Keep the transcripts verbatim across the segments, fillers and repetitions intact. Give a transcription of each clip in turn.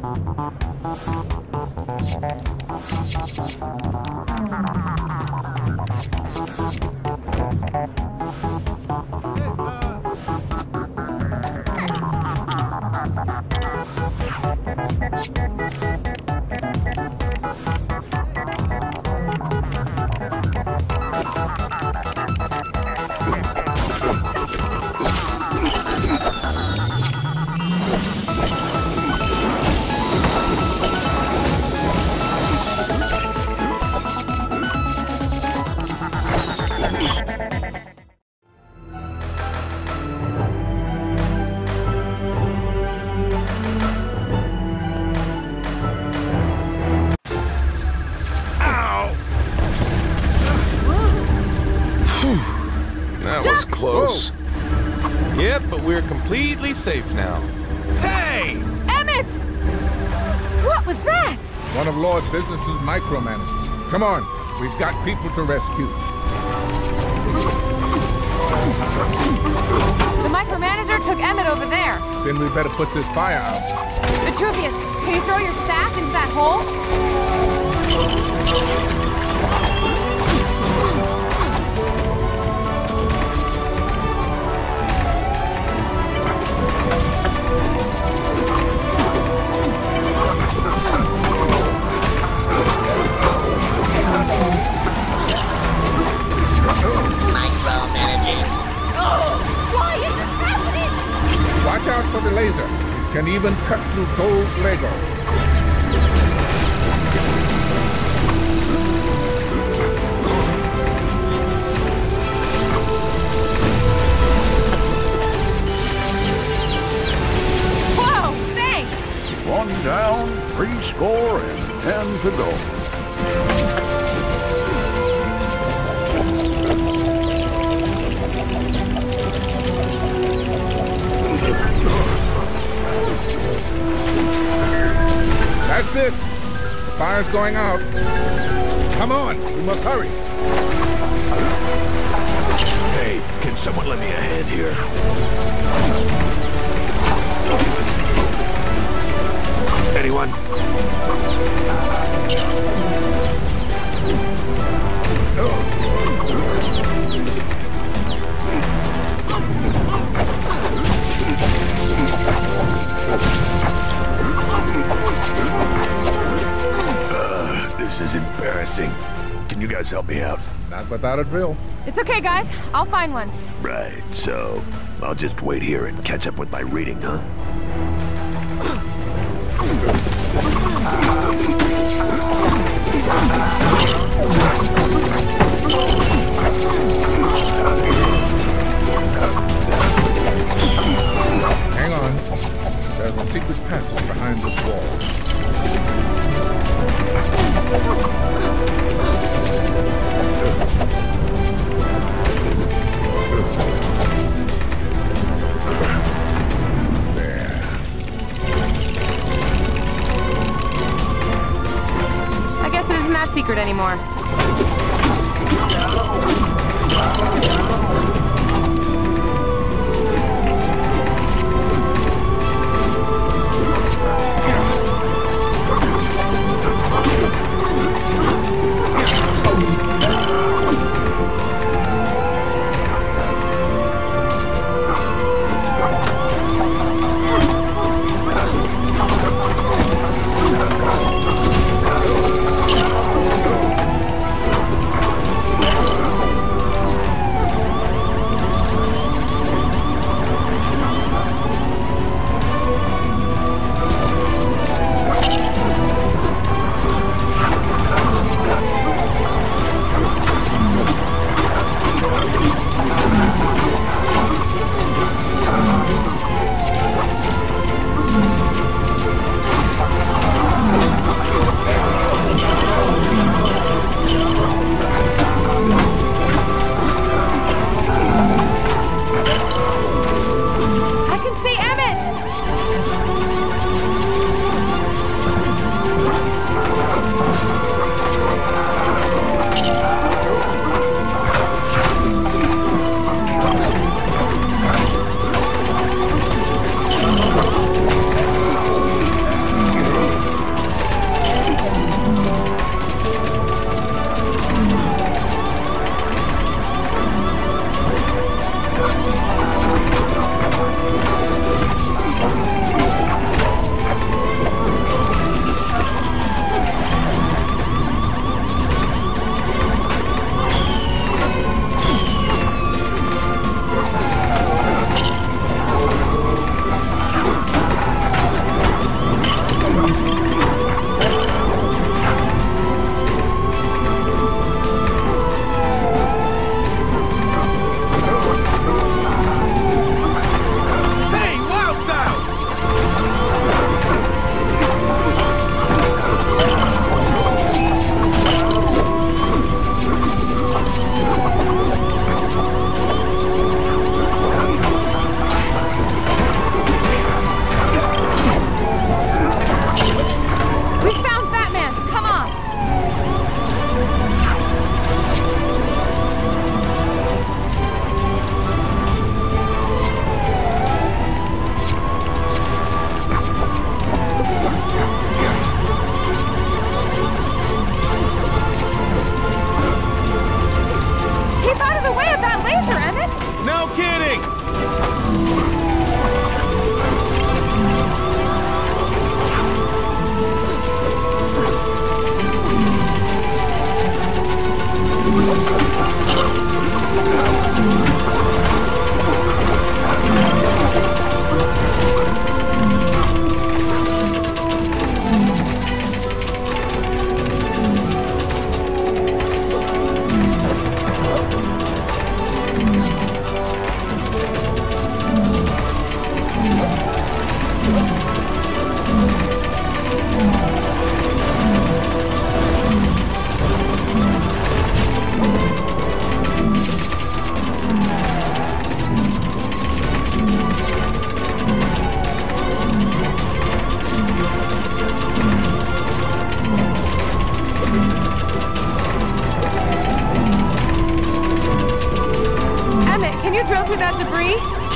That was close. Whoa. Yep, but we're completely safe now. Hey! Emmett! What was that? One of Lord Business's micromanagers. Come on, we've got people to rescue. The micromanager took Emmett over there. Then we better put this fire out. Vitruvius, can you throw your staff into that hole? Watch out for the laser. It can even cut through gold Lego. Whoa, thanks! One down, three score, and ten to go. That's it. The fire's going out. Come on, we must hurry. Hey, can someone lend me a hand here? Anyone? This is embarrassing. Can you guys help me out? Not without a drill. It's okay, guys. I'll find one. Right, so I'll just wait here and catch up with my reading, huh? Hang on. There's a secret passage behind this wall. I guess it isn't that secret anymore.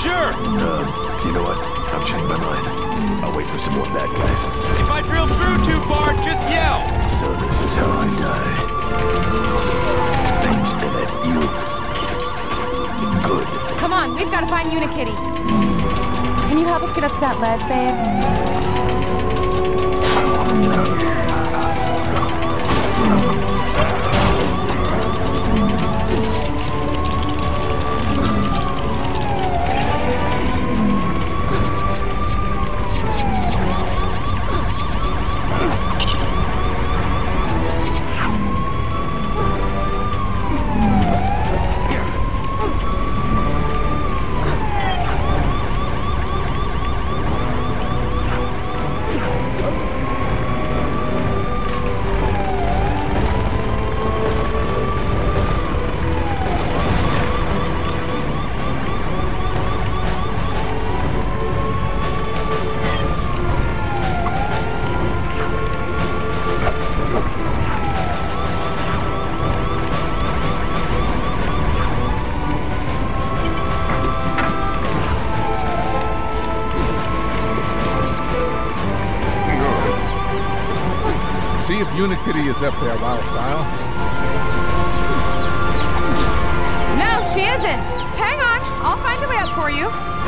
Sure! Um, you know what? I've changed my mind. I'll wait for some more bad guys. If I drill through too far, just yell! So this is how I die. Thanks, Emmett. You... Good. Come on, we've got to find Unikitty. Can you help us get up to that ledge, babe? See if Unikitty is up there, Wild Style. No, she isn't. Hang on, I'll find a way up for you.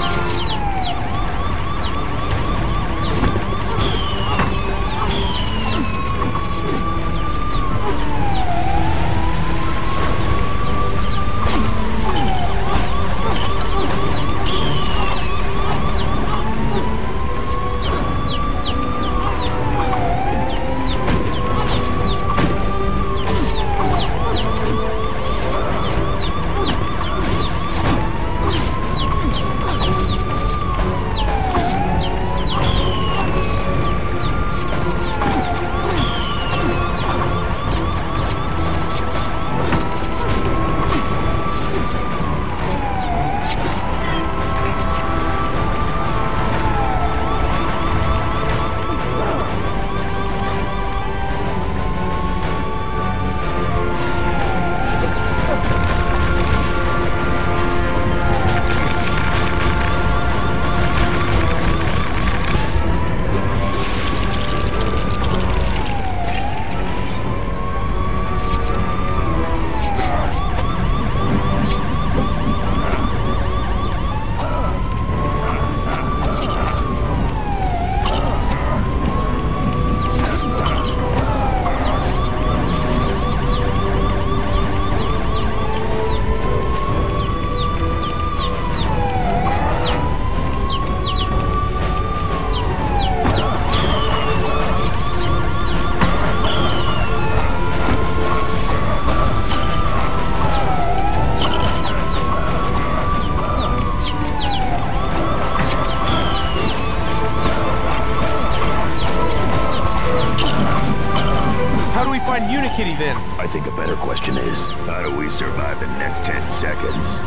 Unikitty then? I think a better question is, how do we survive the next ten seconds?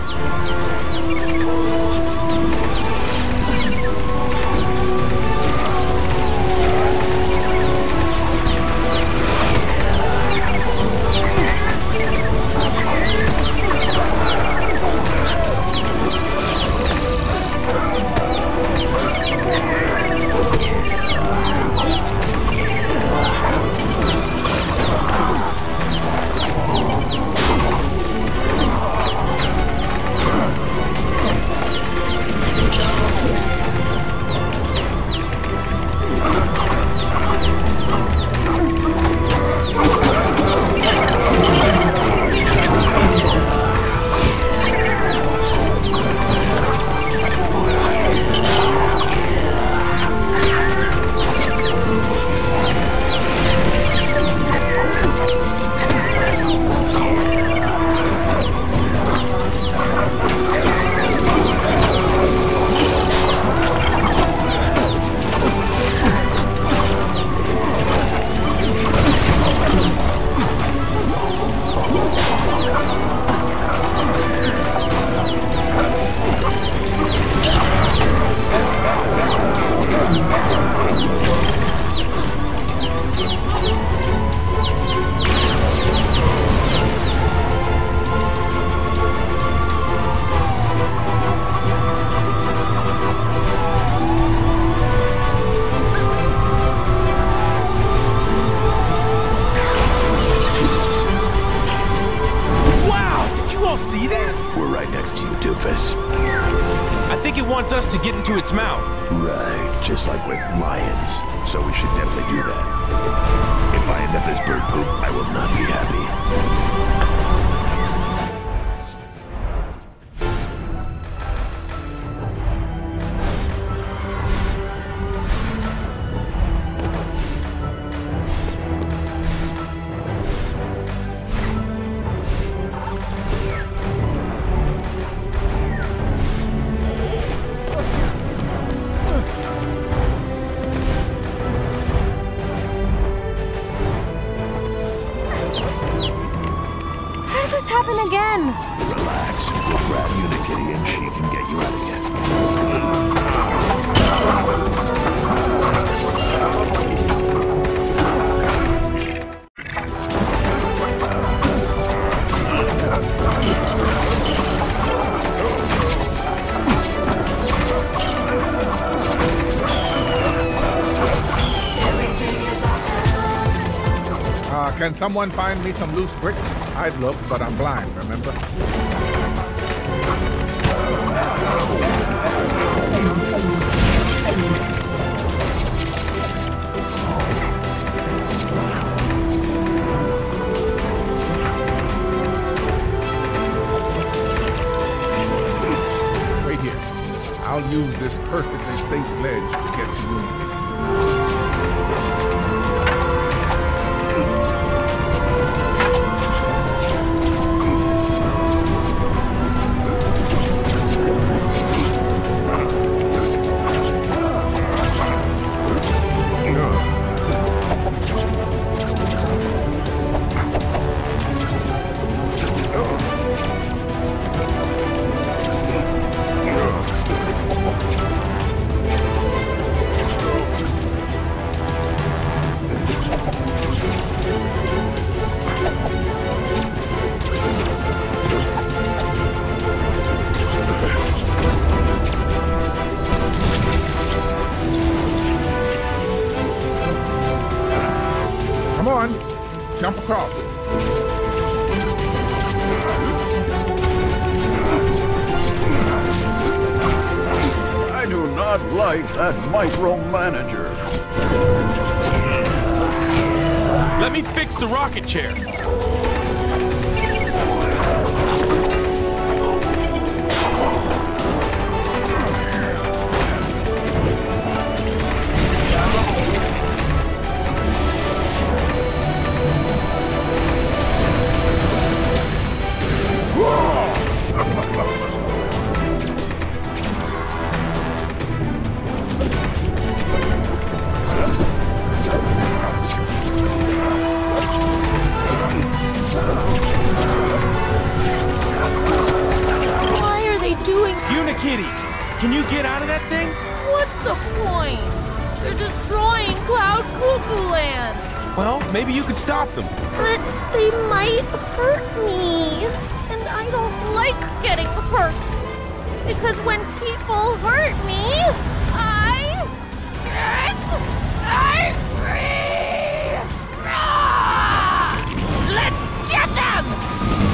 to get into its mouth. Right, just like with lions. So we should definitely do that. If I end up as bird poop, I will not be happy. Again. Relax. We'll grab Unikitty and she can get you out of here. Uh, can someone find me some loose bricks? I'd look, but I'm blind, remember? Wait here. I'll use this perfectly safe ledge to get to you. Jump across. I do not like that micromanager. Let me fix the rocket chair. Can you get out of that thing? What's the point? They're destroying Cloud Cuckoo Land. Well, maybe you could stop them. But they might hurt me. And I don't like getting hurt. Because when people hurt me, I get angry. Ah! Let's get them!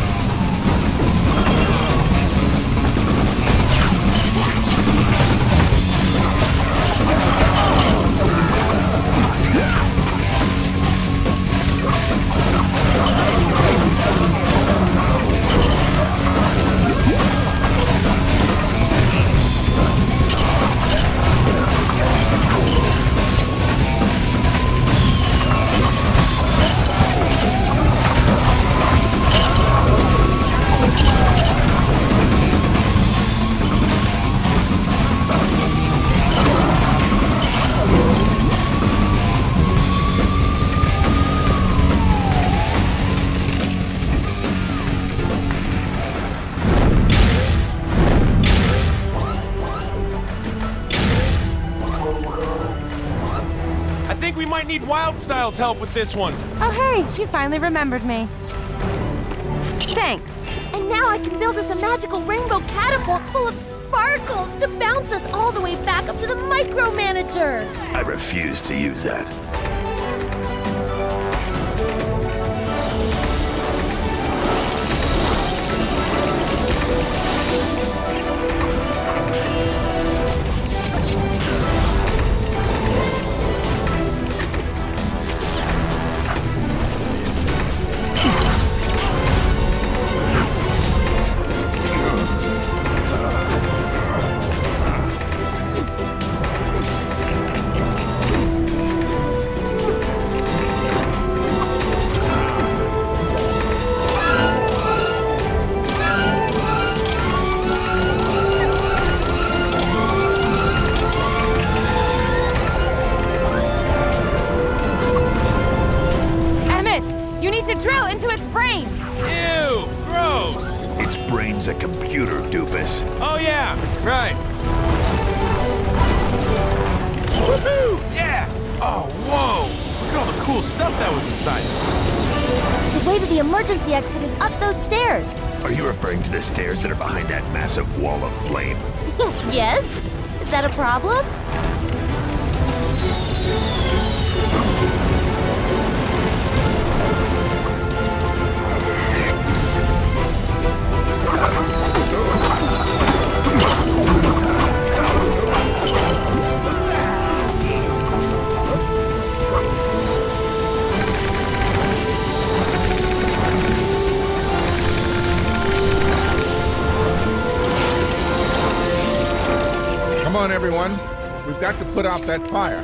Need Wildstyle's help with this one. Oh, hey, you finally remembered me. Thanks. And now I can build us a magical rainbow catapult full of sparkles to bounce us all the way back up to the micromanager. I refuse to use that. Drew, into its brain! Ew! Gross! Its brain's a computer, doofus. Oh yeah, right. Woohoo! Yeah! Oh, whoa! Look at all the cool stuff that was inside. The way to the emergency exit is up those stairs. Are you referring to the stairs that are behind that massive wall of flame? Yes? Is that a problem? Come on, everyone. We've got to put out that fire.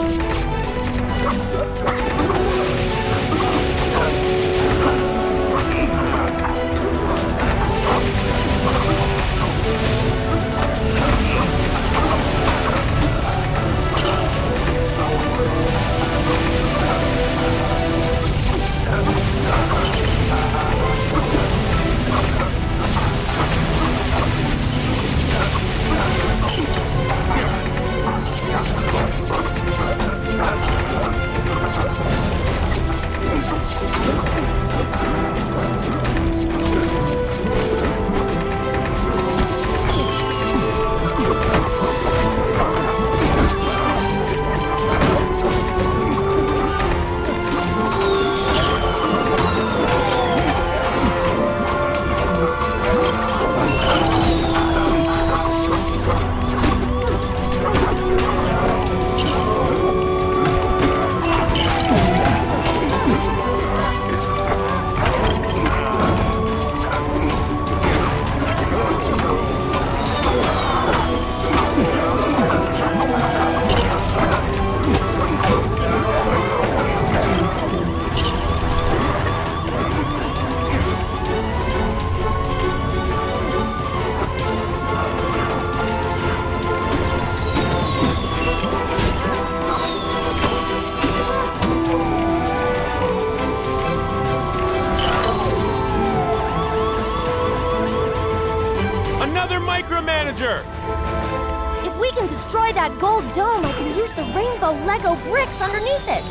Micromanager! If we can destroy that gold dome, I can use the rainbow Lego bricks underneath it.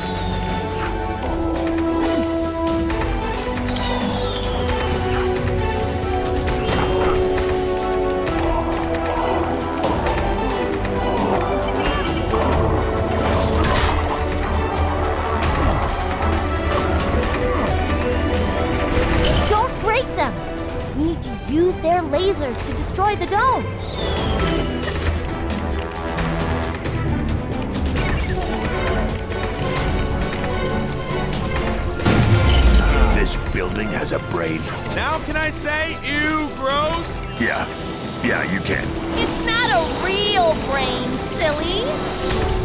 Don't break them! We need to use their lasers to destroy the dome. This building has a brain. Now can I say, ew, gross? Yeah, yeah, you can. It's not a real brain, silly.